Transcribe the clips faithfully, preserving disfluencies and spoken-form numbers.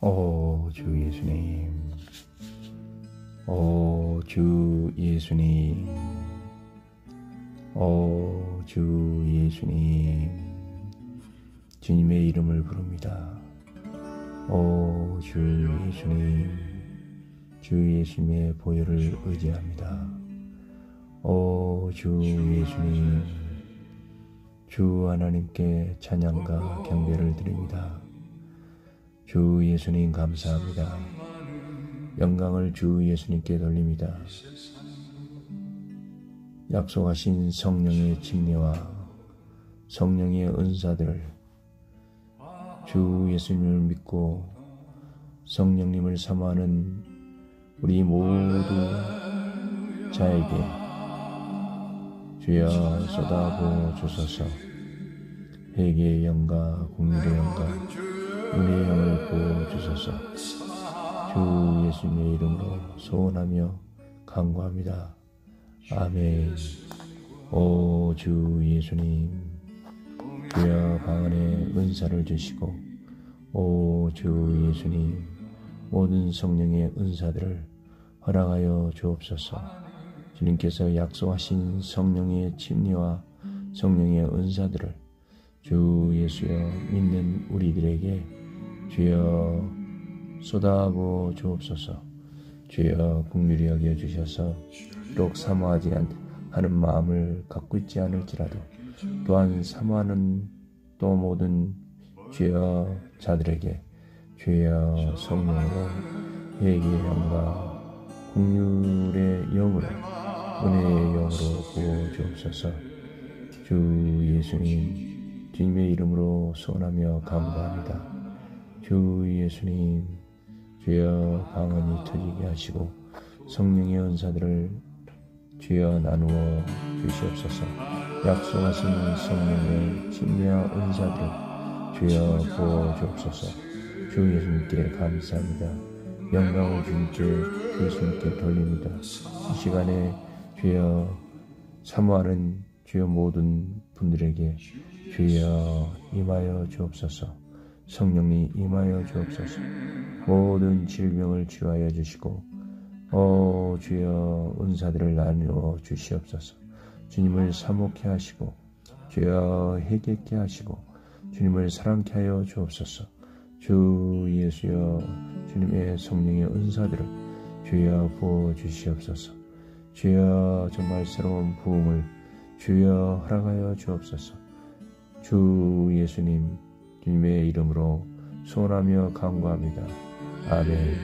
오 주 예수님, 오 주 예수님, 오 주 예수님, 주님의 이름을 부릅니다. 오 주 예수님, 주 예수님의 보혈을 의지합니다. 오 주 예수님, 주 하나님께 찬양과 경배를 드립니다. 주 예수님 감사합니다. 영광을 주 예수님께 돌립니다. 약속하신 성령의 침례와 성령의 은사들을 주 예수님을 믿고 성령님을 사모하는 우리 모두 자에게 주여 쏟아부어 주소서. 회개의 영과 국률의 영과 은혜의 영을 부어 주소서. 주 예수님의 이름으로 소원하며 간구합니다. 아멘. 오 주 예수님, 주여 방 안에 은사를 주시고 오 주 예수님, 모든 성령의 은사들을 허락하여 주옵소서. 주님께서 약속하신 성령의 침례와 성령의 은사들을 주 예수여 믿는 우리들에게 주여 쏟아부어 주옵소서. 주여 긍휼히 여겨 주셔서 비록 사모하지 하는 마음을 갖고 있지 않을지라도 또한 사모하는 또 모든 주여 자들에게 주여 성령으로 회개의 영과 긍휼의 영으로 은혜의 영으로 부어 주옵소서. 주 예수님, 주님의 이름으로 소원하며 간구합니다. 주 예수님, 주여 방언이 터지게 하시고 성령의 은사들을 주여 나누어 주시옵소서. 약속하신 성령의 침례와 은사들을 주여 부어 주옵소서. 주 예수님께 감사합니다. 영광을 주님께 예수님께 돌립니다. 이 시간에 주여 사모하는 주여 모든 분들에게 주여 임하여 주옵소서. 성령님 임하여 주옵소서. 모든 질병을 치유하여 주시고 오 주여 은사들을 나누어 주시옵소서. 주님을 사모케 하시고 주여 회개케 하시고 주님을 사랑케 하여 주옵소서. 주 예수여, 주님의 성령의 은사들을 주여 부어 주시옵소서. 주여 정말 새로운 부흥을 주여 허락하여 주옵소서. 주 예수님, 주님의 이름으로 소원하며 간구합니다. 아멘.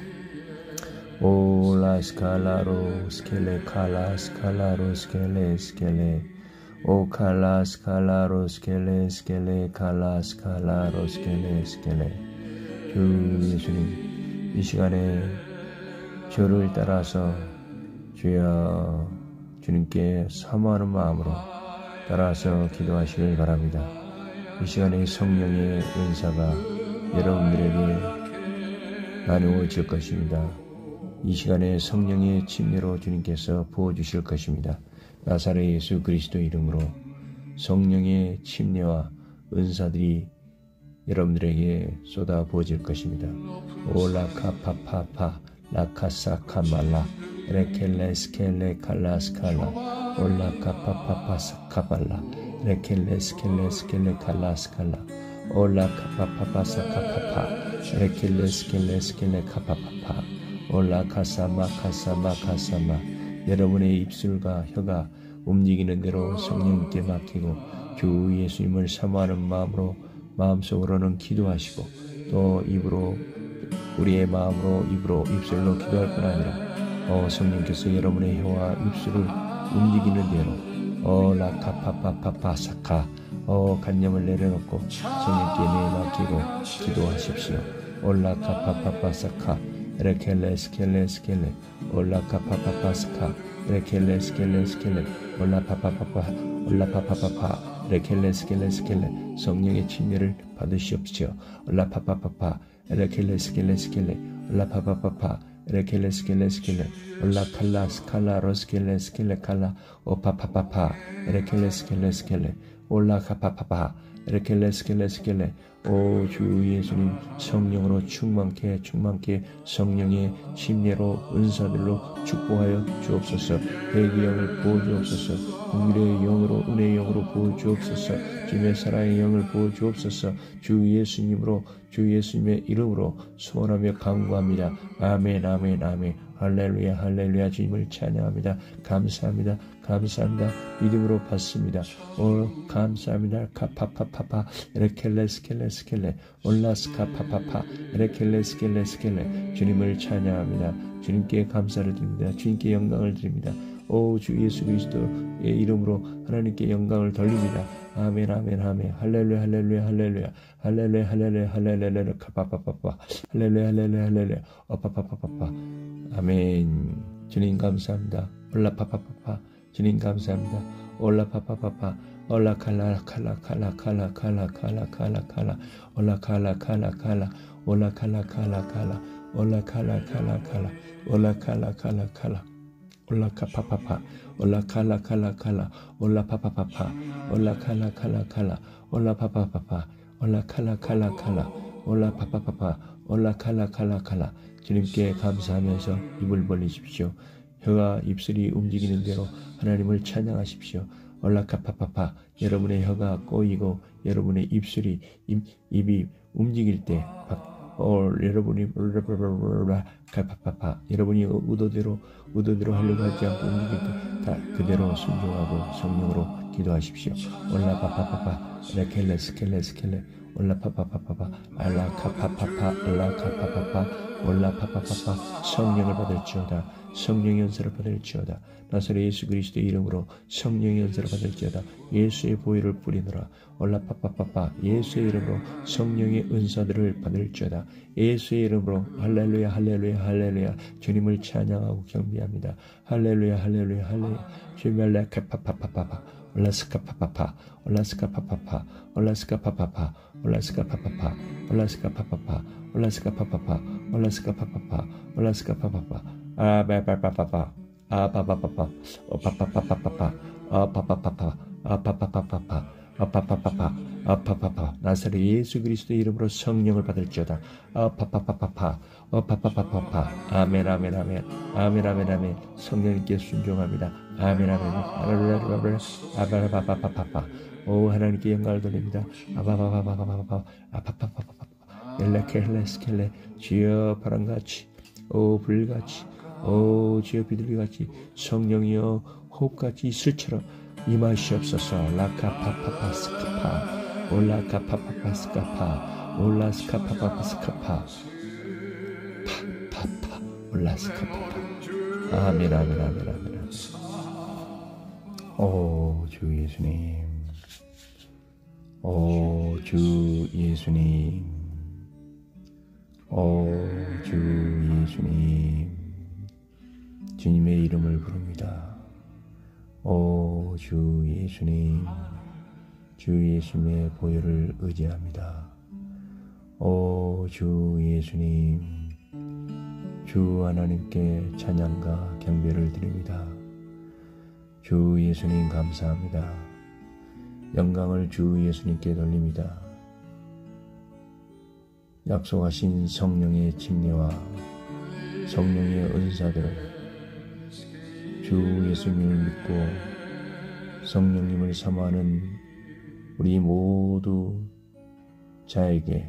오 라스칼라로 스켈레 칼라 스칼라로 스켈레 스켈레 오 칼라 스칼라로 스켈레 스켈레 칼라 스칼라로 스켈레 스켈레. 주 예수님, 이 시간에 저를 따라서 주여 주님께 사모하는 마음으로 따라서 기도하시길 바랍니다. 이 시간에 성령의 은사가 여러분들에게 나누어질 것입니다. 이 시간에 성령의 침례로 주님께서 부어주실 것입니다. 나사렛 예수 그리스도 이름으로 성령의 침례와 은사들이 여러분들에게 쏟아 부어질 것입니다. 올라카파파파 라카사카말라 레켈레스켈레 칼라스칼라 올라카파파파사카발라 레켈레스켈레스켈레 칼라스칼라 올라카파파파사카파파 레켈레스켈레스켈레 카파파파 올라카사마카사마카사마. 여러분의 입술과 혀가 움직이는 대로 성령님께 맡기고 주 예수님을 사모하는 마음으로 마음속으로는 기도하시고 또 입으로 우리의 마음으로 입으로 입술로 기도할 뿐 아니라 어, 성령께서 여러분의 혀와 입술을 움직이는 대로 어 라카파파파파사카 어 간념을 내려놓고 성령께 내맡기고 기도하십시오. 올라카파파파사카 레켈레스켈레스켈레 올라카파파파스카 레켈레스켈레스켈레 올라파파파파 올라파파파파 레켈레스켈레스켈레. 성령의 침례를 받으시옵시오. 올라파파파파 레켈레스켈레스켈레 올라파파파파 레켈레스켈레스켈레 올라칼라스칼라로스켈레스켈레 칼라 오파파파파 레켈레스켈레스켈레 올라카파파파 에레켈레 스켈레 스켈레. 오 주 예수님 성령으로 충만케 충만케 성령의 심례로 은사들로 축복하여 주옵소서. 회개의 영을 부어주옵소서. 긍휼의 영으로 은혜의 영으로 부어주옵소서. 주님의 사랑의 영을 부어주옵소서. 주 예수님으로 주 예수님의 이름으로 소원하며 간구합니다. 아멘 아멘 아멘. 할렐루야 할렐루야. 주님을 찬양합니다. 감사합니다 감사합니다. 믿음으로 받습니다. 오 감사합니다. 카파파파파 에레켈레 스켈레 스켈레 올라스카 파파파 에레켈레 스켈레 스켈레. 주님을 찬양합니다. 주님께 감사를 드립니다. 주님께 영광을 드립니다. 오 주 예수 그리스도의 이름으로 하나님께 영광을 돌립니다. 아멘 아멘 아멘. 할렐루야 할렐루야 할렐루야 할렐루야 할렐루야 할렐루야 카파파파파 할렐루야 할렐루야 할렐루야 어파파파파파. 아멘. 주님 감사합니다. 올라파파파파. 주님 감사합니다. 올라파파파파 올라칼라 칼라 칼라 칼라 칼라 칼라 칼라 칼라 올라칼라 칼라 칼라 올라칼라 칼라 칼라 올라칼라 칼라 칼라 올라칼라 칼라 칼라 올라카파파파 올라칼라 칼라 칼라 올라파파파파 올라칼라 칼라 칼라 올라파파파파 올라칼라 칼라 칼라 올라파파파파 올라칼라 칼라 칼라. 주님께 감사하면서 입을 벌리십시오. 혀가 입술이 움직이는 대로 하나님을 찬양하십시오. 올라카파파파. 여러분의 혀가 꼬이고 여러분의 입술이 입, 입이 움직일 때 어, 여러분이 카파파파 여러분이 의도대로 의도대로 하려고 하지 않고 움직일 때 다 그대로 순종하고 성령으로 기도하십시오. 올라파파파파 레켈레 스켈레 스켈레 올라파파파파파 알라카파파파 알라카파파파 올라파파파파. 성령을 받을지어다. 성령의 연세를 받을지어다. 나사렛 예수 그리스도의 이름으로 성령의 연세를 받을지어다. 예수의 보혈을 뿌리노라. 올라파파파파 예수의 이름으로 성령의 은사들을 받을지어다. 예수의 이름으로 할렐루야 할렐루야 할렐루야. 주님을 찬양하고 경배합니다. 할렐루야 할렐루야 할렐루야. 주님을 카파파파파파 올라스카파파파 올라스카파파파 올라스카파파파 올라스카파파파 올라스카파파파 올라스카파파파 올라스카파파파 올라스카파파파 아바바바바바 아바바바바 어파파파파파파 아파파파파 아파파파파파 아파파파파 아파파파. 나사렛 예수 그리스도의 이름으로 성령을 받을지어다. 아파파파파파 아파파파파파. 아멘 아멘 아멘 아멘 아멘 아멘. 성령님께 순종합니다. 아멘 아멘 아바바바바바바. 오 하나님께 영광을 돌립니다. 아바바바바바바 아파파파파파 엘레켈레스켈레. 주여 바람같이 오 불같이 오 주여 비둘기같이 성령이여 호흡같이 이슬처럼 임하시옵소서. 라카파파파스카파 올라카파파파스카파 올라스카파파스카파 파파파 올라스카파파. 아멘 아멘 아멘 아멘. 오 주 예수님 오 주 예수님 오 주 예수님. 주님의 이름을 부릅니다. 오 주 예수님. 주 예수님의 보혈을 의지합니다. 오 주 예수님. 주 하나님께 찬양과 경배를 드립니다. 주 예수님 감사합니다. 영광을 주 예수님께 돌립니다. 약속하신 성령의 침례와 성령의 은사들을 주 예수님을 믿고 성령님을 사모하는 우리 모두 자에게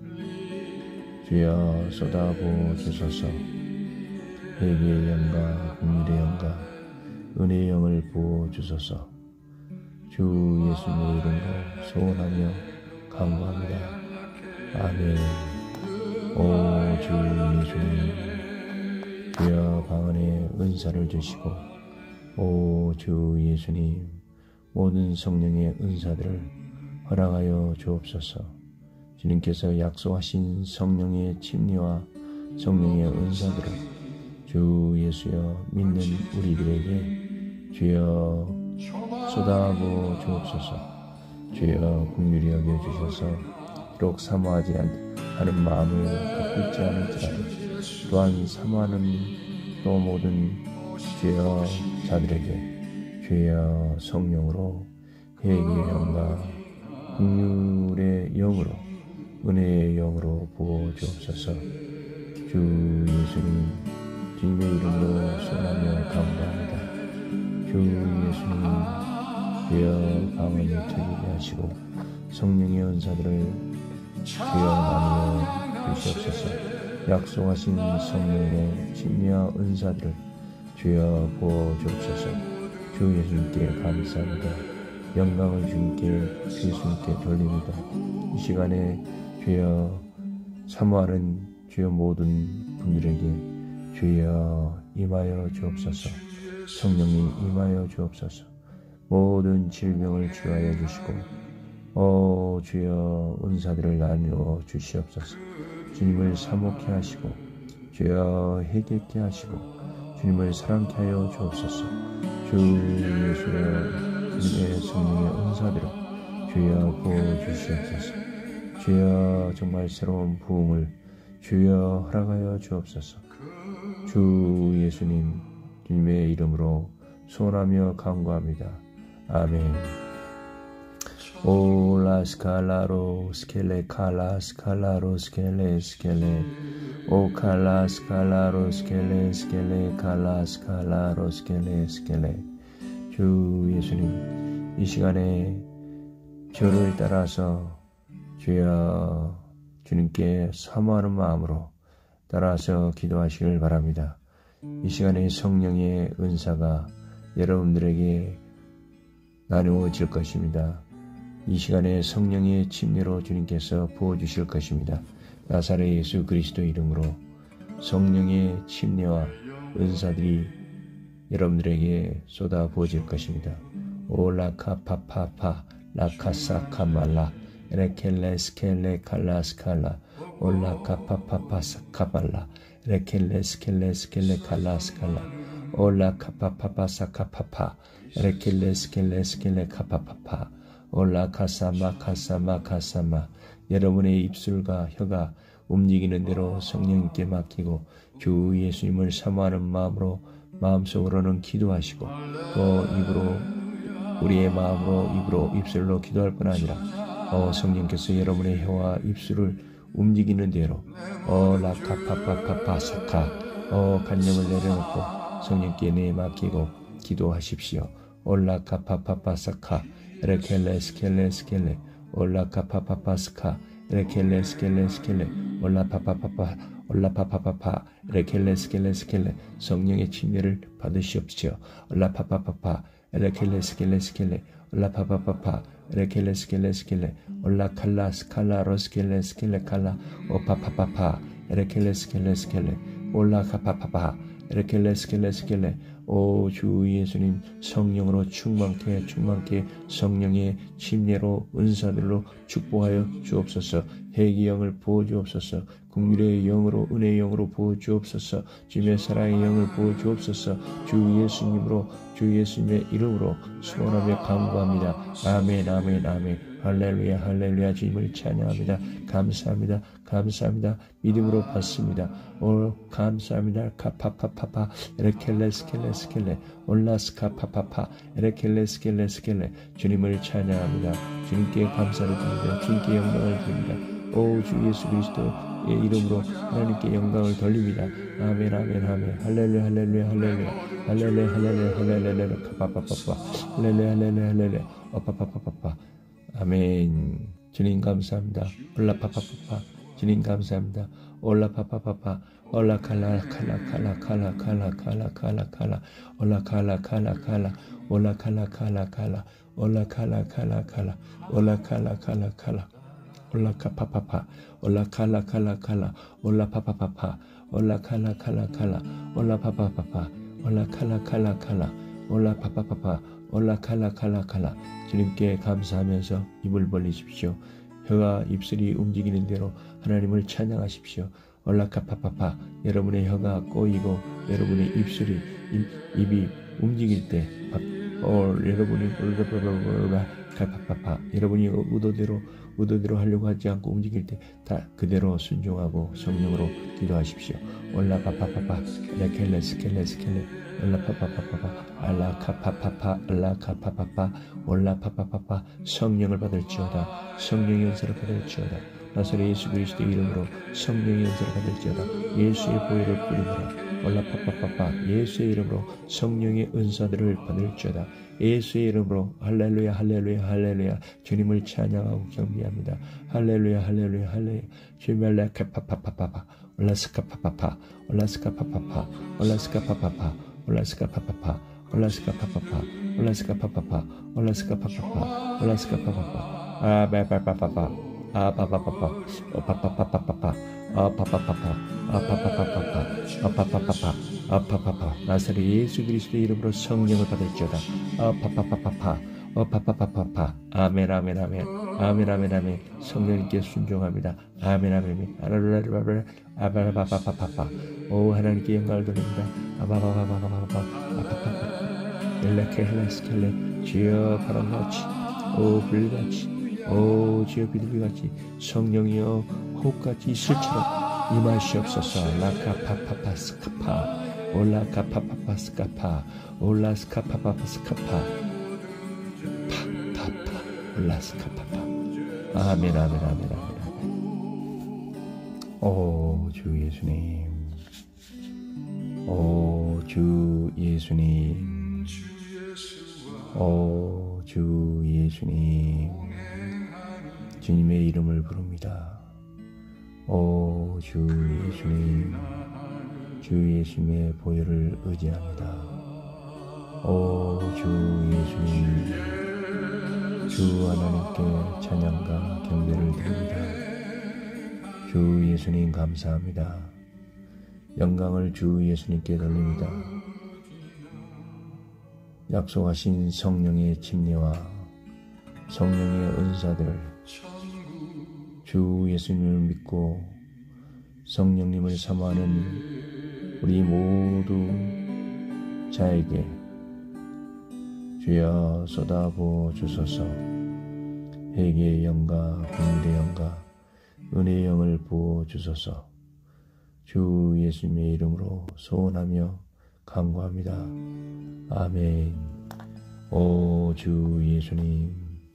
주여 쏟아부어 주소서. 회개의 영과 긍휼의 영과 은혜의 영을 부어 주소서. 주 예수님의 이름으로 소원하며 간구합니다. 아멘. 오 주 예수님. 주여 방 안에 은사를 주시고 오 주 예수님 모든 성령의 은사들을 허락하여 주옵소서. 주님께서 약속하신 성령의 침례와 성령의 은사들을 주 예수여 믿는 우리들에게 주여 쏟아부어 주옵소서. 주여 긍휼히 여겨 주셔서 비록 사모하지 않는 마음을 갖고 있지 않을지라도 또한 사모하는 또 모든 주여 자들에게 주여 성령으로 회개의 영과 긍휼의 영으로 은혜의 영으로 부어주옵소서. 주 예수님 주님의 이름으로 소원하며 간구합니다. 주 예수님 주여 방언을 들리게 하시고 성령의 은사들을 주여 나누어 주시옵소서. 약속하신 성령의 진리와 은사들을 주여 부어주옵소서. 주 예수님께 감사합니다. 영광을 주님께 예수님께 돌립니다. 이 시간에 주여 사모하는 주여 모든 분들에게 주여 임하여 주옵소서. 성령님 임하여 주옵소서. 모든 질병을 치유하여 주시고 오 주여 은사들을 나누어 주시옵소서. 주님을 사모케 하시고 주여 회개케 하시고 주님을 사랑케 하여 주옵소서. 주 예수여 주님의 성령의 은사들을 주여 부어주시옵소서. 주여 정말 새로운 부흥을 주여 허락하여 주옵소서. 주 예수님 주님의 이름으로 소원하며 간구합니다. 아멘. 오라 스칼라로 스켈레 칼라 스칼라로 스켈레 스켈레 오 칼라 스칼라로 스켈레 스켈레 칼라 스칼라로 스켈레 스켈레. 주 예수님 이 시간에 저를 따라서 주여 주님께 사모하는 마음으로 따라서 기도하시길 바랍니다. 이 시간에 성령의 은사가 여러분들에게 나누어질 것입니다. 이 시간에 성령의 침례로 주님께서 부어주실 것입니다. 나사렛 예수 그리스도 이름으로 성령의 침례와 은사들이 여러분들에게 쏟아 부어질 것입니다. 올라카파파파 라카사카말라 레켈레스켈레 칼라스칼라 올라카파파파사카발라 레켈레스켈레스켈레 칼라스칼라 올라카파파파사카파파 레켈레스켈레스켈레 카파파파 올라카사마 카사마 카사마. 여러분의 입술과 혀가 움직이는 대로 성령님께 맡기고 주 예수님을 사모하는 마음으로 마음속으로는 기도하시고 또 입으로 우리의 마음으로 입으로 입술로 기도할 뿐 아니라 어, 성령께서 여러분의 혀와 입술을 움직이는 대로 어 라카파파파파사카 어 간념을 내려놓고 성령께 내 맡기고 기도하십시오. 올라카파파파사카 레켈레스켈레스켈레 올라카파파파스카 레켈레스켈레스켈레 올라파파파파 올라파파파파 레켈레스켈레스켈레. 성령의 침례를 받으시옵시오. 올라파파파파 레켈레스켈레스켈레 올라파파파파 레켈레스켈레스켈레 올라칼라스칼라로스켈레스켈레 칼라 오파파파파 레켈레스켈레스켈레 올라카파파파 레켈레스켈레스켈레. 오 주 예수님 성령으로 충만케 충만케 성령의 침례로 은사들로 축복하여 주옵소서. 회개의 영을 부어주옵소서. 긍휼의 영으로 은혜의 영으로 부어주옵소서. 주님의 사랑의 영을 부어주옵소서. 주 예수님으로 주 예수님의 이름으로 소원하며 간구합니다. 아멘 아멘 아멘. 할렐루야 할렐루야. 주님을 찬양합니다. 감사합니다 감사합니다. 믿음으로 받습니다. 오 감사합니다. 카파파파파 에레켈레스켈레스켈레 올라스카파파파 에레켈레스켈레스켈레. 주님을 찬양합니다. 주님께 감사를 드립니다. 주님께 영광을 드립니다. 오 주 예수 그리스도의 이름으로 하나님께 영광을 돌립니다. 아멘 아멘 아멘. 할렐루야 할렐루야 할렐루야 할렐루야 할렐루야 할렐루야 카파파파파 할렐루야 할렐루야 할렐루야 어파파파파파. 아멘. 주님 감사합니다. 올라파파파파. 주님 감사합니다. 올라파파파파 올라칼라 칼라 칼라 칼라 칼라 칼라 칼라 칼라 올라칼라 칼라 칼라 올라칼라 칼라 칼라 올라칼라 칼라 칼라 올라칼라 칼라 칼라 올라카파파파 올라칼라 칼라 칼라 올라파파파파 올라칼라 칼라 칼라 올라파파파파 올라칼라 칼라 칼라 올라파파파파 올라칼라 칼라 칼라. 주님께 감사하면서 입을 벌리십시오. 혀와 입술이 움직이는 대로 하나님을 찬양하십시오. 올라카파파파. 여러분의 혀가 꼬이고 여러분의 입술이 입, 입이 움직일 때 어, 여러분이 올라파파파 여러분이 의도대로 의도대로 하려고 하지 않고 움직일 때 다 그대로 순종하고 성령으로 기도하십시오. 올라파파파파 레켈레 스켈레 스켈레 올라파파파파파 알라카파파파 알라카파파파 올라파파파파 성령을 받을지어다. 성령의 은사를 받을지어다. 나사렛 예수 그리스도의 이름으로 성령의 은사를 받을지어다. 예수의 보혈을 뿌리더라. 올라파파파파 예수의 이름으로 성령의 은사들을 받을지어다. 예수의 이름으로 할렐루야 할렐루야 할렐루야 주님을 찬양하고 경배합니다. 할렐루야 할렐루야 할렐루야 주님을 라카파파파파 올라스카파파파 올라스카파파파 올라스카파파파 올라스카파파파 올라스카파파파 올라스카파파파 올라스카파파파 올라스카파파파 아바바바바바 아바바바바 오파파파파파파 아파파파파 아파파파파파 아파파파파 아파파파 나사렛 예수 그리스도의 이름으로 성령을 받을지어다. 아파파파파파 아파파파파파 아멘 아멘 아멘 아멘 아멘 아멘 성령님께 순종합니다. 아멘 아멘 아멘 아바바바바바바 오 하나님께 영광을 돌립니다. 아바바바바바바 아파파파 엘레케 헬레스켈레 주여 바람같이 오 불같이 오 주여 비둘기같이 성령이여 호흡같이 이슬처럼 임하시옵소서. 라카파파파스카파 올라카파파파스카파 올라스카파파스카파 파파파 올라스카파파 아멘 아멘 아멘 아멘. 오 주 예수님 오 주 예수님 오 주 예수님 주님의 이름을 부릅니다. 오 주 예수님 주 예수님의 보혈을 의지합니다. 오 주 예수님 주 하나님께 찬양과 경배를 드립니다. 주 예수님 감사합니다. 영광을 주 예수님께 돌립니다. 약속하신 성령의 침례와 성령의 은사들 주 예수님을 믿고 성령님을 사모하는 우리 모두 자에게 주여 쏟아부어 주소서. 회개의 영과 긍휼의 영과 은혜의 영을 부어 주소서. 주 예수님의 이름으로 소원하며 간구합니다. 아멘. 오 주 예수님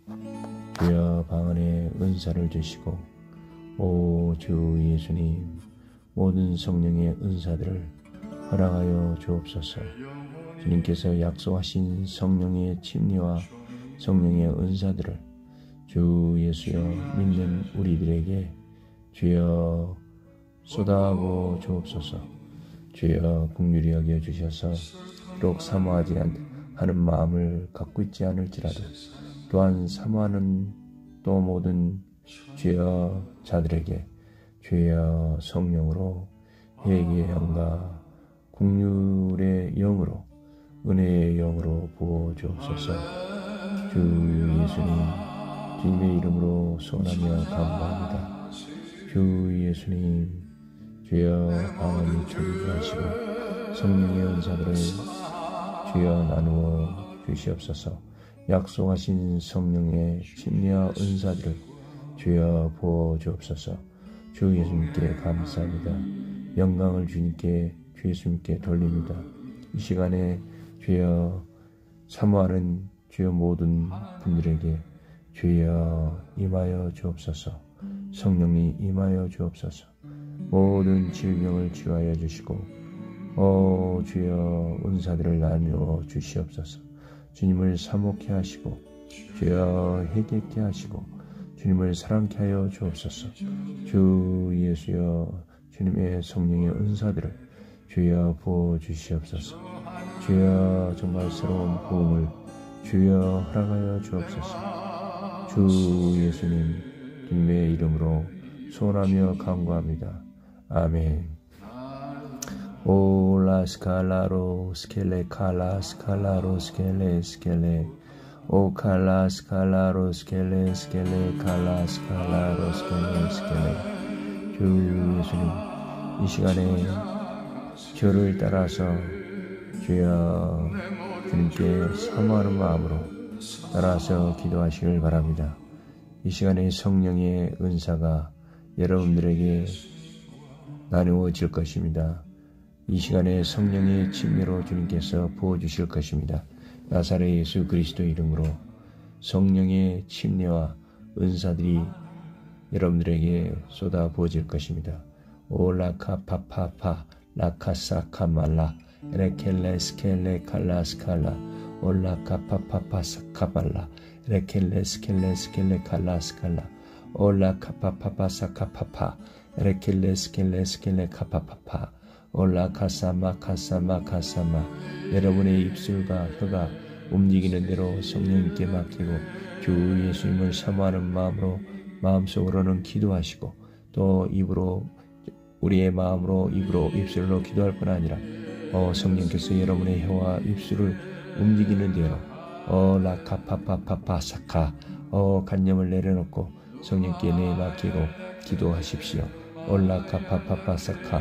주여 방 안에 은사를 주시고 오 주 예수님 모든 성령의 은사들을 허락하여 주옵소서. 주님께서 약속하신 성령의 침례와 성령의 은사들을 주 예수여 믿는 우리들에게 주여 쏟아부어 주옵소서. 주여 긍휼히 여겨 주셔서 비록 사모하지 하는 마음을 갖고 있지 않을지라도 또한 사모하는 또 모든 주여 자들에게 주여 성령으로 회개의 영과 긍휼의 영으로 은혜의 영으로 부어 주옵소서. 주 예수님 주님의 이름으로 소원하며 간구합니다. 주 예수님 주여 방언이 쳐지게 하시고 성령의 은사들을 주여 나누어 주시옵소서. 약속하신 성령의 침례와 은사들을 주여 부어 주옵소서. 주 예수님께 감사합니다. 영광을 주님께 주 예수님께 돌립니다. 이 시간에 주여 사모하는 주여 모든 분들에게 주여 임하여 주옵소서. 성령이 임하여 주옵소서. 모든 질병을 치유하여 주시고 오 주여 은사들을 나누어 주시옵소서. 주님을 사모케 하시고 주여 회개케 하시고 주님을 사랑케 하여 주옵소서. 주 예수여 주님의 성령의 은사들을 주여 부어 주시옵소서. 주여 정말 새로운 부흥을 주여 허락하여 주옵소서. 주 예수님 주님의 이름으로 소원하며 간구합니다. 아멘. 오 라스칼라로 스켈레 칼라 스칼라로 스켈레 스켈레 오 칼라 스칼라로 스켈레 스켈레 칼라 스칼라로 스켈레 스켈레. 주 예수님 이 시간에 저를 따라서 주여 주님께 사모하는 마음으로 따라서 기도하시길 바랍니다. 이 시간에 성령의 은사가 여러분들에게 나누어질 것입니다. 이 시간에 성령의 침례로 주님께서 부어주실 것입니다. 나사렛 예수 그리스도 이름으로 성령의 침례와 은사들이 여러분들에게 쏟아 부어질 것입니다. 올라카파파파 라카사카말라 레켈레스켈레 칼라스칼라 올라카파파파사카발라 레켈레스켈레스켈레 칼라스칼라 올라카파파파사카파파 레켈레스켈레스켈레 카파파파 올라카사마 카사마 카사마 여러분의 입술과 혀가 움직이는 대로 성령님께 맡기고 주 예수님을 사모하는 마음으로 마음속으로는 기도하시고 또 입으로 우리의 마음으로 입으로 입술로 기도할 뿐 아니라 어 성령께서 여러분의 혀와 입술을 움직이는 대로 어 라카파파파파사카 어 간념을 내려놓고 성령께 내 맡기고 기도하십시오. 올라카파파파사카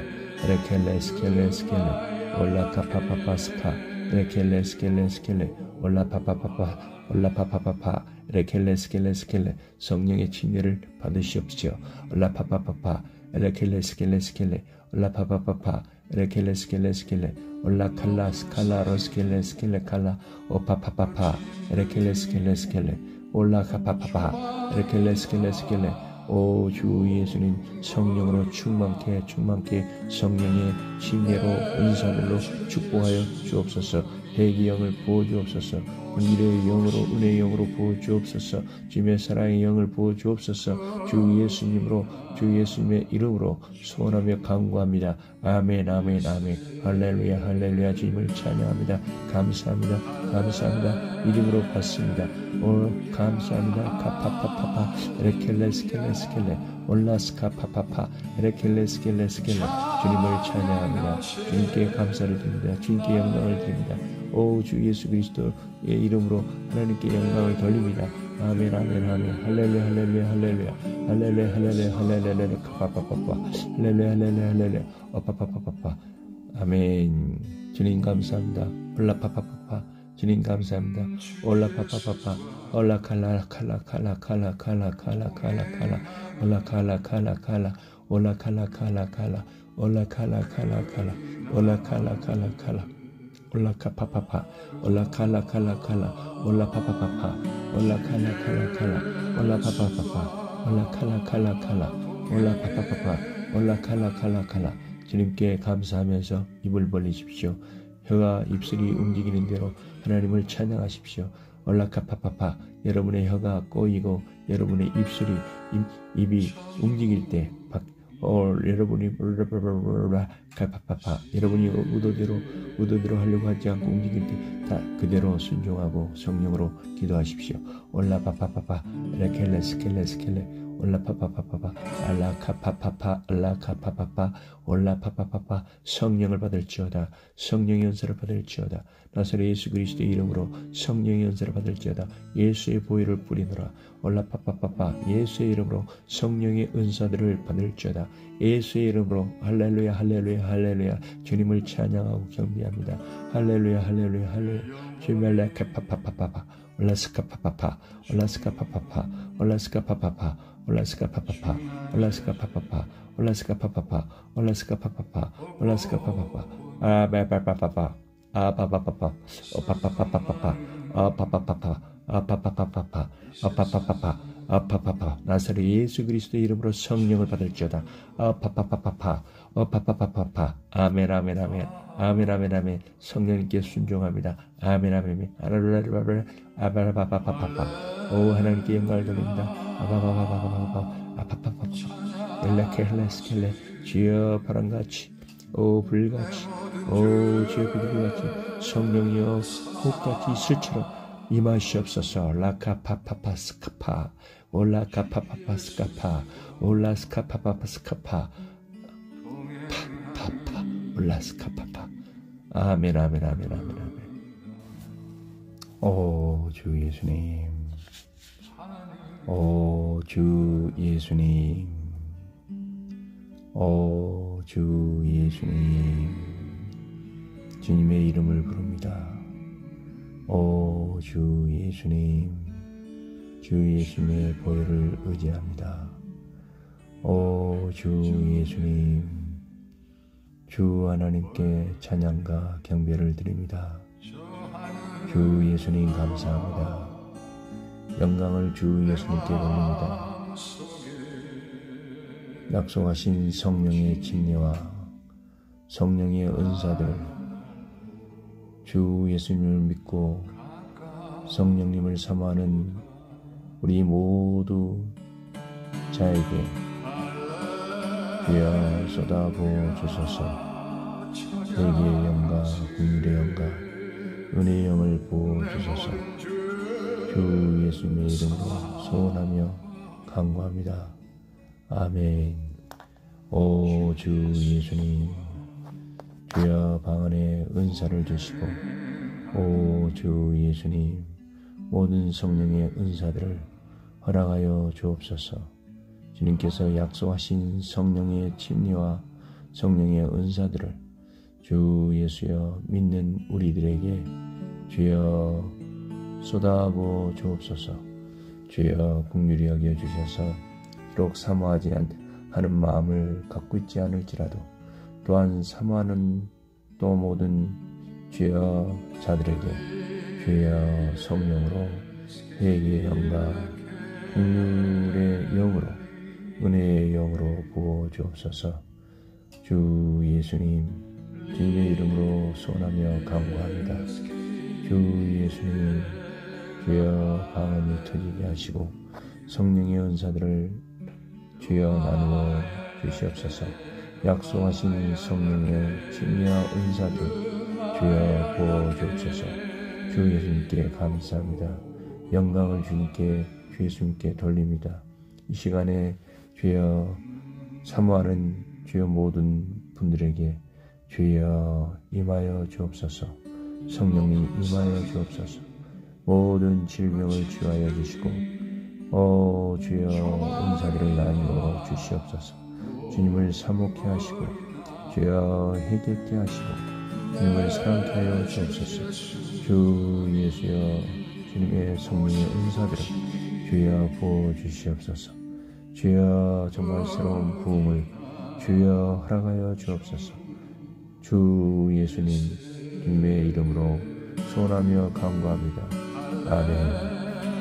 레켈레스켈레스켈레 올라카파파파스카 레켈레스켈레스켈레 올라파파파파 올라파파파파 레켈레스켈레스켈레 성령의 침례를 받으시옵시오. 올라파파파파 레켈레스켈레스켈레 올라파파파파 레켈레스켈레스켈레 올라칼라스칼라로스켈레스켈레 칼라 오파파파파 레켈레스켈레스켈레 올라카파파파 레켈레스켈레스켈레 오 주 예수님 성령으로 충만케 충만케 성령의 침례로 은사들로 축복하여 주옵소서. 회개의 영을 부어주옵소서. 미래의 영으로 은혜의 영으로 부어주옵소서. 주님의 사랑의 영을 부어주옵소서. 주 예수님으로 주 예수님의 이름으로 소원하며 간구합니다. 아멘 아멘 아멘 할렐루야 할렐루야. 주님을 찬양합니다. 감사합니다 감사합니다. 이름으로 받습니다. 오 감사합니다. 카파파파파 레켈레스켈레스켈레 올라스카파파파 레켈레스켈레스켈레 주님을 찬양합니다. 주님께 감사를 드립니다. 주님께 영광을 드립니다. 오 주 예수 그리스도의 이름으로 하나님께 영광을 돌립니다. 아멘 아멘 아멘 할렐루야 할렐루야 할렐루야 할렐루야 할렐루야 할렐루야 카파파파파 할렐루야 할렐루야 할렐루야 어파파파파파 아멘. 주님 감사합니다. 올라파파파파 주님 감사합니다. 올라파파파파 올라칼라칼라칼라칼라칼라칼라칼라칼라 올라칼라칼라칼라 올라칼라칼라칼라 올라칼라칼라칼라 올라칼라칼라칼라 올라카파파파 올라칼라칼라칼라 올라파파파파 올라칼라칼라칼라 올라파파파파 올라칼라칼라칼라 올라파파파파 올라칼라칼라칼라 주님께 감사하면서 입을 벌리십시오. 혀가 입술이 움직이는 대로 하나님을 찬양하십시오. 올라카파파파 여러분의 혀가 꼬이고 여러분의 입술이 입, 입이 움직일 때 어, 여러분이 카파파파 여러분이 의도대로 의도대로 하려고 하지 않고 움직일 때 다 그대로 순종하고 성령으로 기도하십시오. 올라파파파파 레켈레스켈레스켈레 올라파파파파파 알라카파파파 알라카파파파 올라파파파파 성령을 받을지어다. 성령의 은사를 받을지어다. 나사렛 예수 그리스도의 이름으로 성령의 은사를 받을지어다. 예수의 보혈을 뿌리노라. 올라파파파파 예수의 이름으로 성령의 은사들을 받을지어다. 예수의 이름으로 할렐루야 할렐루야 할렐루야 주님을 찬양하고 경배합니다. 할렐루야 할렐루야 할렐루야 주님을 카파파파파파 올라스카파파파 올라스카파파파 올라스카파파파 올라스카파파파 올라스카파파파 올라스카파파파 올라스카파파파 올라스카파파파 아바바바바바 아바바바바 오파파파파파파 아파파파파 아파파파파파 아파파파파 아파파파 나사렛 예수 그리스도의 이름으로 성령을 받을지어다. 아파파파파파 아파파파파파 아멘 아멘 아멘 아멘 아멘 아멘 성령님께 순종합니다. 아멘 아멘 아멘 아바바바바바바 오 하나님께 영광을 돌립니다. 아바바바바바바 아파파파파 엘라켈레스켈레 주여 바람같이 오 불같이 오 주여 비둘기같이 성령이여 혹같이 술처럼 임하시옵소서. 라카파파파스카파 올라카파파파스카파 올라스카파파파스카파 파파파 올라스카파파 아멘 아멘 아멘 아멘 아멘. 오 주 예수님 오 주 예수님 오 주 예수님 주님의 이름을 부릅니다. 오 주 예수님 주 예수님의 보혈을 의지합니다. 오 주 예수님, 주 하나님께 찬양과 경배를 드립니다. 주 예수님 감사합니다. 영광을 주 예수님께 돌립니다. 약속하신 성령의 침례와 성령의 은사들, 주 예수님을 믿고 성령님을 사모하는 우리 모두 자에게 주여 쏟아부어 주소서. 회개의 영과 긍휼의 영과 은혜의 영을 부어 주소서. 주 예수님의 이름으로 소원하며 간구합니다. 아멘. 오 주 예수님, 주여 방 안에 은사를 주시고, 오 주 예수님, 모든 성령의 은사들을 허락하여 주옵소서. 주님께서 약속하신 성령의 침례와 성령의 은사들을 주 예수여 믿는 우리들에게 주여 쏟아부어 주옵소서. 주여 긍휼히 여겨 주셔서 비록 사모하지 하는 마음을 갖고 있지 않을지라도 또한 사모하는 또 모든 주여 자들에게 주여 성령으로 회개의 영과 긍휼의 영으로 은혜의 영으로 부어 주옵소서. 주 예수님, 주의 이름으로 소원하며 간구합니다. 주 예수님, 주여 방언이 터지게 하시고 성령의 은사들을 주여 나누어 주시옵소서. 약속하신 성령의 침례와 은사들 주여 부어 주옵소서. 주 예수님께 감사합니다. 영광을 주님께, 주 예수님께 돌립니다. 이 시간에 주여 사모하는 주여 모든 분들에게 주여 임하여 주옵소서. 성령님 임하여 주옵소서. 모든 질병을 치유하여 주시고 오 주여 은사들을 나누어 주시옵소서. 주님을 사모케 하시고 주여 회개케 하시고 주님을 사랑케 하여 주옵소서. 주 예수여 주님의 성령의 은사들을 주여 부어 주시옵소서. 주여 정말 새로운 부흥을 주여 허락하여 주옵소서. 주 예수님 주님의 이름으로 소원하며 간구합니다. 아멘.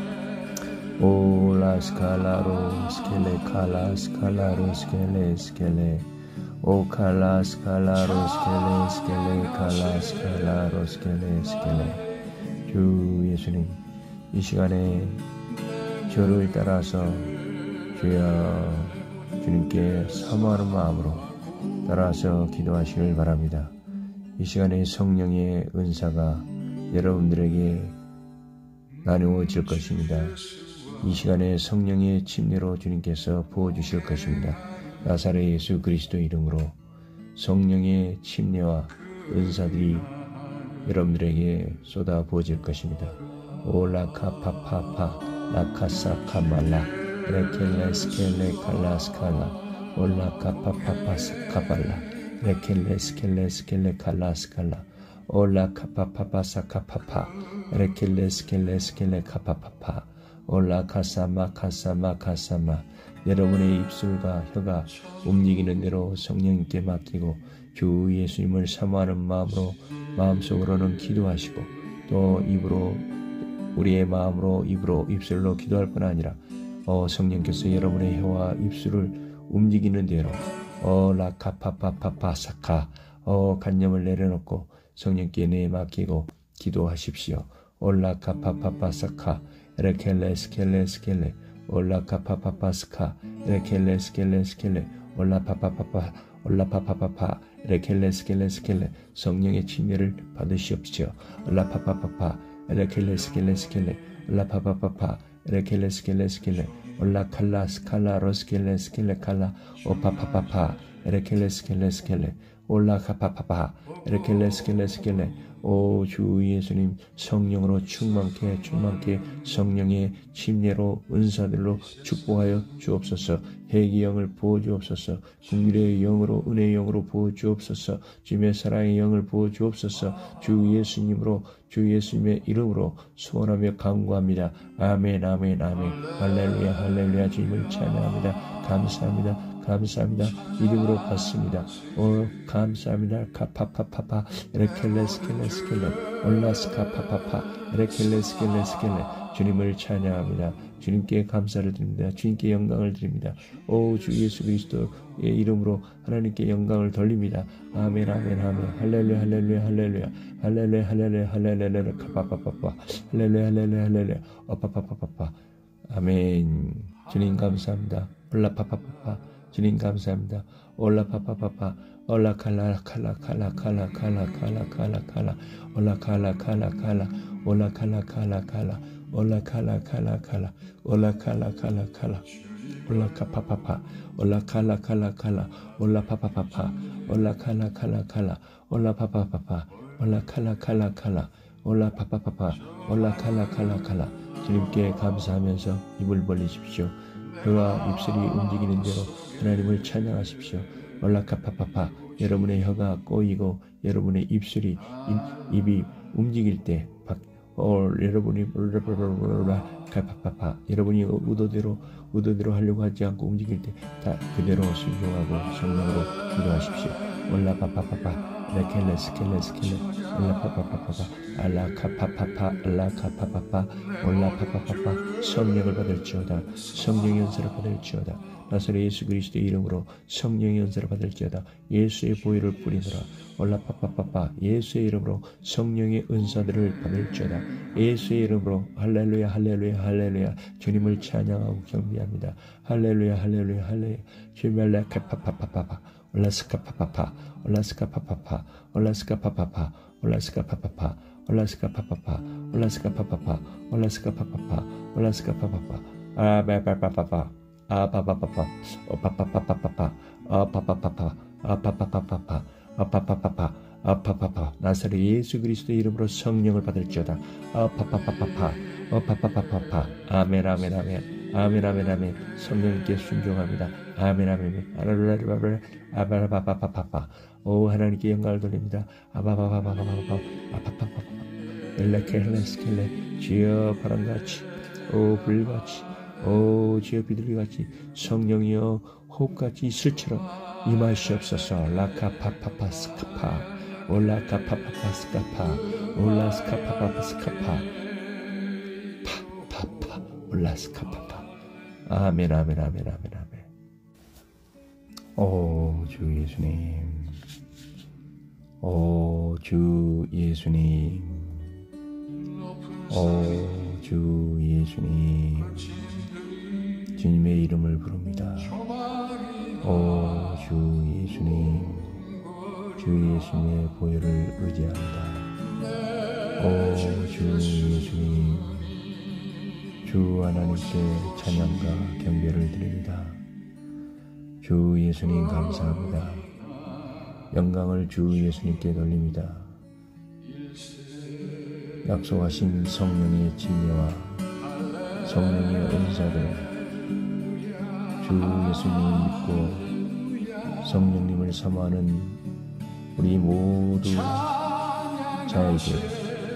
오 라스칼라로 스켈레 칼라 스칼라로 스켈레 스켈레 오 칼라 스칼라로 스켈레 스켈레 칼라 스칼라로 스켈레 스켈레. 주 예수님, 이 시간에 저를 따라서 주여 주님께 사모하는 마음으로 따라서 기도하시길 바랍니다. 이 시간에 성령의 은사가 여러분들에게 나누어질 것입니다. 이 시간에 성령의 침례로 주님께서 부어주실 것입니다. 나사렛 예수 그리스도 이름으로 성령의 침례와 은사들이 여러분들에게 쏟아 부어질 것입니다. 올라카파파파 라카사카말라 레켈레스켈레 칼라스칼라 올라카파파파스카발라 레켈레스켈레스켈레 칼라스칼라 올라카파파파사카파파 레켈레스켈레스켈레 카파파파 올라카사마 카사마 카사마. 여러분의 입술과 혀가 움직이는 대로 성령님께 맡기고 주 예수님을 사모하는 마음으로 마음속으로는 기도하시고 또 입으로 우리의 마음으로 입으로 입술로 기도할 뿐 아니라 어, 성령께서 여러분의 혀와 입술을 움직이는 대로 어 라카파파파파사카 어 간념을 내려놓고 성령께 내 맡기고 기도하십시오. 올라카파파파사카 레켈레스켈레스켈레 올라카파파파스카 레켈레스켈레스켈레 올라파파파파 올라파파파파 레켈레스켈레스켈레. 성령의 침례를 받으시옵시오. 올라파파파파 레켈레스켈레스켈레 올라파파파파 레켈레스켈레스켈레 올라칼라스칼라로스켈레스켈레 칼라 오파파파파 레켈레스켈레스켈레 올라카파파파 레켈레스켈레스켈레 오 주 예수님 성령으로 충만케 충만케 성령의 침례로 은사들로 축복하여 주옵소서. 회개의 영을 부어주옵소서. 긍휼의 영으로 은혜의 영으로 부어주옵소서. 주님의 사랑의 영을 부어주옵소서. 주 예수님으로 주 예수님의 이름으로 소원하며 간구합니다. 아멘 아멘 아멘. 할렐루야 할렐루야. 주님을 찬양합니다. 감사합니다. 감사합니다. 이름으로 받습니다. 오 감사합니다. 카파파파파 레켈레스켈레스켈레 올라스카파파파 레켈레스켈레스켈레. 주님을 찬양합니다. 주님께 감사를 드립니다. 주님께 영광을 드립니다. 오 주 예수 그리스도의 이름으로 하나님께 영광을 돌립니다. 아멘 아멘 아멘. 할렐루야 할렐루야 할렐루야 할렐루야 할렐루야 할렐루야 카파파파파 할렐루야 할렐루야 할렐루야 어파파파파파. 아멘. 주님 감사합니다. 올라파파파파. 주님 감사합니다. 올라파파파파 올라칼라 칼라 칼라 칼라 칼라 칼라 칼라 칼라 올라칼라 칼라 칼라 올라칼라 칼라 칼라 올라칼라 칼라 칼라 올라칼라 칼라 칼라 올라카파파파 올라칼라 칼라 칼라 올라파파파파 올라칼라 칼라 칼라 올라파파파파 올라칼라 칼라 칼라 올라파파파파 올라칼라 칼라 칼라. 주님께 감사하면서 입을 벌리십시오. 혀와 입술이 움직이는 대로 하나님을 찬양하십시오. 올라카파파파. 여러분의 혀가 꼬이고 여러분의 입술이 입, 입이 움직일 때 어, 여러분이 카파파파 여러분이 의도대로 의도대로 하려고 하지 않고 움직일 때 다 그대로 순종하고 성령으로 기도하십시오. 올라파파파파 레켈레스켈레스켈레 올라파파파파파 알라카파파파 알라카파파파 올라파파파파. 성령을 받을지어다. 성령의 연세를 받을지어다. 나사렛 예수 그리스도의 이름으로 성령의 연세를 받을지어다. 예수의 보혈을 뿌리느라 올라파파파파. 예수의 이름으로 성령의 은사들을 받을지어다. 예수의 이름으로 할렐루야 할렐루야 할렐루야. 주님을 찬양하고 경배합니다. 할렐루야 할렐루야 할렐루야. 주님을 카파파파파파 올라스카파파파 올라스카파파파 올라스카파파파 올라스카파파파 올라스카파파파 올라스카파파파 올라스카파파파 올라스카파파파 아바바바바바 아바바바바 오파파파파파파 아파파파파 아파파파파파 아파파파파 아파파파. 나사렛 예수 그리스도의 이름으로 성령을 받을지어다. 아파파파파파 아파파파파파. 아멘 아멘 아멘 아멘 아멘 아멘. 성령님께 순종합니다. 아멘 아멘 아멘. 아바바바바바바. 오 하나님께 영광을 돌립니다. 아바바바바바바 아파파파파 엘레켈레스켈레. 주여 바람같이 오 불같이 오 주여 비둘기같이 성령이여 호흡같이 이슬처럼 임하시옵소서. 라카파파파스카파 올라카파파파스카파 올라스카파파스카파 파파파 올라스카파파. 아멘 아멘 아멘 아멘 아멘. 오 주 예수님 오 주 예수님 오 주 예수님. 주님의 이름을 부릅니다. 오 주 예수님 주 예수님의 보혈을 의지합니다. 오 주 예수님 주 하나님께 찬양과 경배를 드립니다. 주 예수님 감사합니다. 영광을 주 예수님께 돌립니다. 약속하신 성령의 진리와 성령의 은사들 주 예수님 믿고 성령님을 사모하는 우리 모두 자에게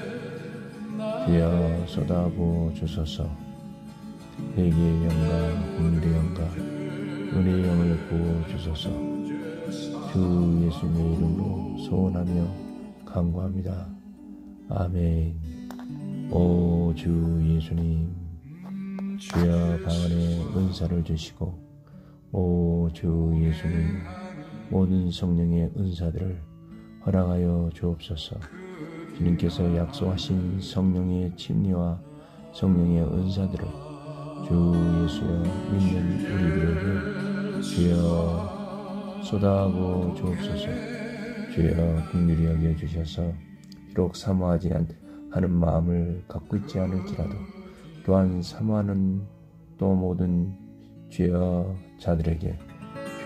주여 쏟아부어 주소서. 회개의 영과 긍휼의 영과 은혜의 영을 부어 주소서. 주 예수님의 이름으로 소원하며 간구합니다. 아멘. 오 주 예수님 주여 방 안에 은사를 주시고 오 주 예수님 모든 성령의 은사들을 허락하여 주옵소서. 주님께서 약속하신 성령의 침례와 성령의 은사들을 주 예수여 믿는 우리들에게 주여 쏟아부어 주옵소서. 주여 긍휼히 여겨 주셔서 비록 사모하지 않는 마음을 갖고 있지 않을지라도 또한 사모하는 또 모든 주여 자들에게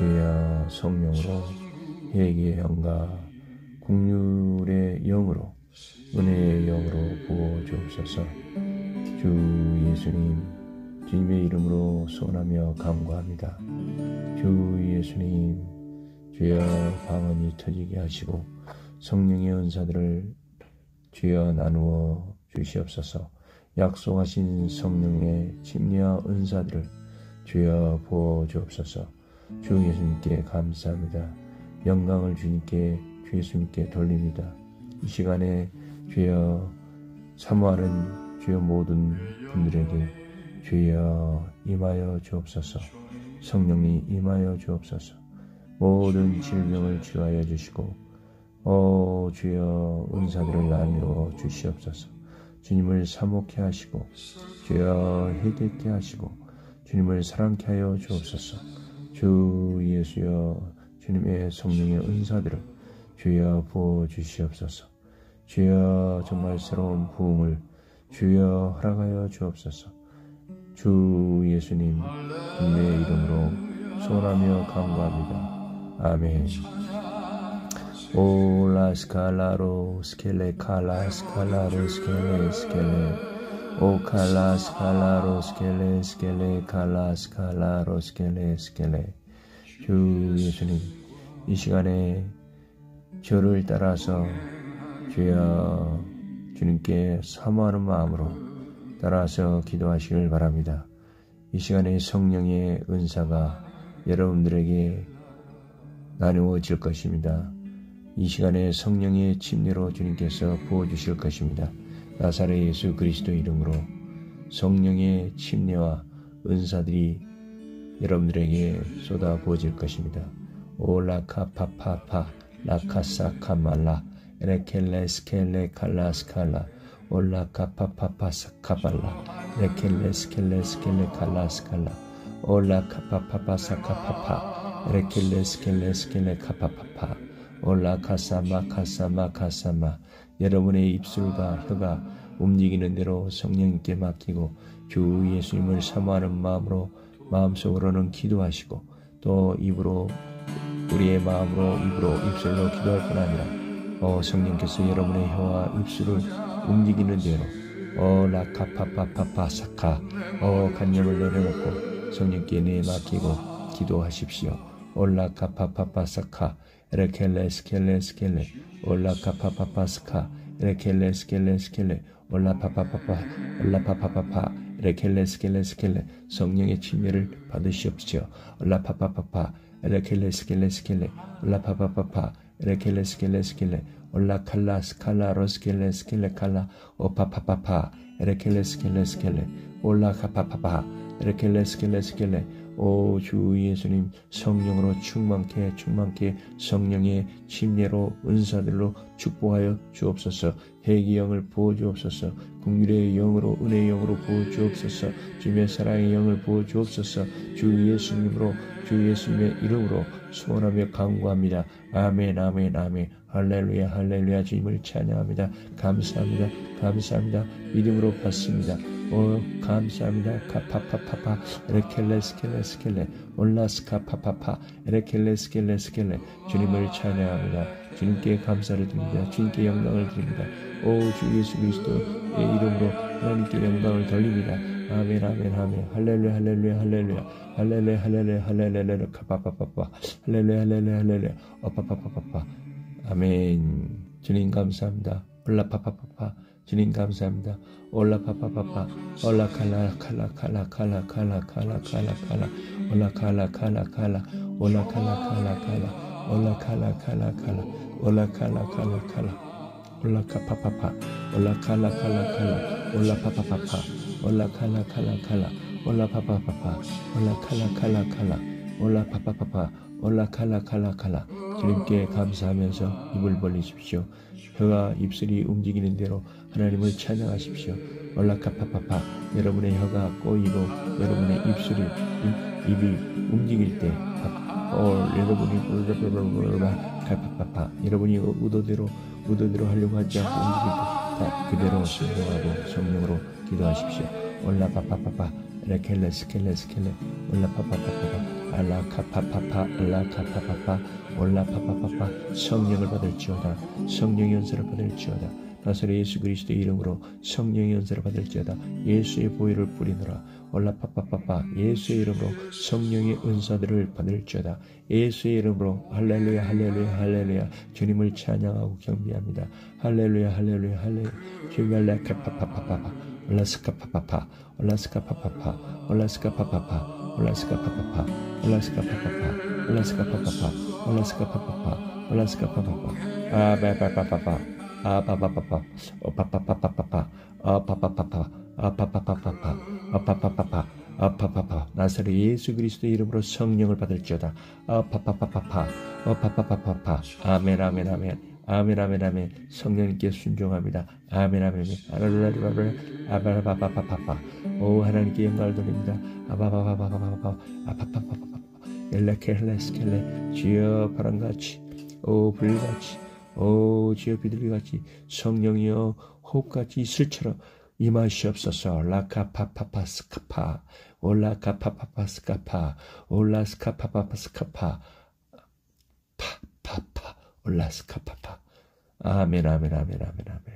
주여 성령으로 회개의 영과 긍휼의 영으로 은혜의 영으로 부어주옵소서. 주 예수님, 주님의 이름으로 소원하며 간구합니다. 주 예수님, 주여 방언이 터지게 하시고 성령의 은사들을 주여 나누어 주시옵소서. 약속하신 성령의 침례와 은사들을 주여 부어주옵소서. 주 예수님께 감사합니다. 영광을 주님께, 주 예수님께 돌립니다. 이 시간에 주여 사모하는 주여 모든 분들에게 주여 임하여 주옵소서. 성령님 임하여 주옵소서. 모든 질병을 치유하여 주시고 오 주여 은사들을 나누어 주시옵소서. 주님을 사모케 하시고 주여 회개케 하시고 주님을 사랑케 하여 주옵소서. 주 예수여 주님의 성령의 은사들을 주여 부어 주시옵소서. 주여 정말 새로운 부흥을 주여 허락하여 주옵소서. 주 예수님 주님의 이름으로 소원하며 간구합니다. 아멘. 오라 스칼라로 스켈레 칼라 스칼라로 스켈레 스켈레 오 칼라 스칼라로 스켈레 스켈레 칼라 스칼라로 스켈레 스켈레. 주 예수님 이 시간에 저를 따라서 주여 주님께 사모하는 마음으로 따라서 기도하시길 바랍니다. 이 시간에 성령의 은사가 여러분들에게 나누어질 것입니다. 이 시간에 성령의 침례로 주님께서 부어주실 것입니다. 나사렛 예수 그리스도 이름으로 성령의 침례와 은사들이 여러분들에게 쏟아 부어질 것입니다. 올라카파파파 라카사카말라 레켈레스켈레 칼라스칼라 올라카파파파사카발라 레켈레스켈레스켈레 칼라스칼라 올라카파파파사카파파 레켈레스켈레스켈레 카파파파 올라카사마카사마카사마. 여러분의 입술과 혀가 움직이는 대로 성령님께 맡기고 주 예수님을 사모하는 마음으로 마음속으로는 기도하시고 또 입으로 우리의 마음으로 입으로 입술로 기도할 뿐 아니라 어, 성령께서 여러분의 혀와 입술을 움직이는 대로 어 라카파파파파사카 어 간념을 내려놓고 성령께 내 맡기고 기도하십시오. 올라카파파파사카 에레켈레스켈레스켈레 올라카파파파스카 에레켈레스켈레스켈레 올라파파파파 올라파파파파 에레켈레스켈레스켈레. 성령의 침례를 받으시옵시오. 올라파파파파 에레켈레스켈레스켈레 올라파파파파 에레켈레스켈레스켈레 올라칼라스칼라로스켈레스켈레 칼라 오파파파파 에레켈레스켈레스켈레 올라카파파파 에레켈레스켈레스켈레. 오 주 예수님 성령으로 충만케 충만케 성령의 침례로 은사들로 축복하여 주옵소서. 회개의 영을 부어 주옵소서. 긍휼의 영으로 은혜의 영으로 부어 주옵소서. 주님의 사랑의 영을 부어 주옵소서. 주 예수님으로 주 예수님의 이름으로 소원하며 간구합니다. 아멘 아멘 아멘. 할렐루야 할렐루야. 주님을 찬양합니다. 감사합니다 감사합니다. 믿음으로 받습니다. 오 감사합니다. 카파파파파 에레켈레스켈레스켈레 올라스카파파파 에레켈레스켈레스켈레. 주님을 찬양합니다. 주님께 감사를 드립니다. 주님께 영광을 드립니다. 오 주 예수 그리스도의 이름으로 하나님께 영광을 돌립니다. 아멘 아멘 아멘. 할렐루야 할렐루야 할렐루야 할렐루야 할렐루야 할렐루야 카파파파파 할렐루야 할렐루야 할렐루야 어파파파파파. 아멘. 주님 감사합니다. 올라파파파파 주님 감사합니다. 올라파파파파 올라칼라 칼라 칼라 칼라 칼라 칼라 칼라 칼라 올라칼라 칼라 칼라 올라칼라 칼라 칼라 올라칼라 칼라 칼라 올라칼라 칼라 칼라 올라카파파파 올라칼라 칼라 칼라 올라파파파파 올라칼라 칼라 칼라 올라파파파파 올라칼라 칼라 칼라 올라파파파파 올라칼라 칼라 칼라. 주님께 감사하면서 입을 벌리십시오. 혀와 입술이 움직이는 대로 하나님을 찬양하십시오. 올라카파파파. 여러분의 혀가 꼬이고 여러분의 입술이 입, 입이 움직일 때 어, 여러분이 카파파파 여러분이 의도대로 의도대로 하려고 하지 않고 움직일 때 다 그대로 순종하고 성령으로 기도하십시오. 올라파파파파 레켈레스켈레스켈레 올라파파파파 알라카파파파 알라카파파파 올라파파파파. 성령을 받을지어다 성령의 연설을 받을지어다 나사렛 예수 그리스도의 이름으로 성령의 은사를 받을지어다. 예수의 보혈을 뿌리노라. 올라파파파파 예수의 이름으로 성령의 은사들을 받을지어다. 예수의 이름으로 할렐루야 할렐루야 할렐루야 주님을 찬양하고 경배합니다. 할렐루야 할렐루야 할렐루야 주갈라카파파파파 올라스카파파파 올라스카파파파 올라스카파파파 올라스카파파파 올라스카파파파 올라스카파파파 올라스카파파파 올라스카파파파 아바바바바바 아바바바바 오파파파파파파 아파파파파 아파파파파파 아파파파파 아파파파 나사렛 예수 그리스도의 이름으로 성령을 받을지어다. 아파파파파파 아파파파파파 아멘 아멘 아멘 아멘 아멘 아멘 성령님께 순종합니다. 아멘 아멘 아멘 아바바바바바바 오 하나님께 영광을 돌립니다. 아바바바바바바 아파파파파파 엘레켈레스켈레 주여 바람같이 오 불같이 오 주여 비둘기같이 성령이여 호흡같이 이슬처럼 임하시옵소서. 라카파파파스카파 올라카파파파스카파 올라스카파파파스카파 파파파 올라스카파파 아멘 아멘 아멘 아멘 아멘